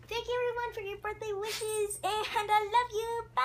Thank you everyone for your birthday wishes, and I love you.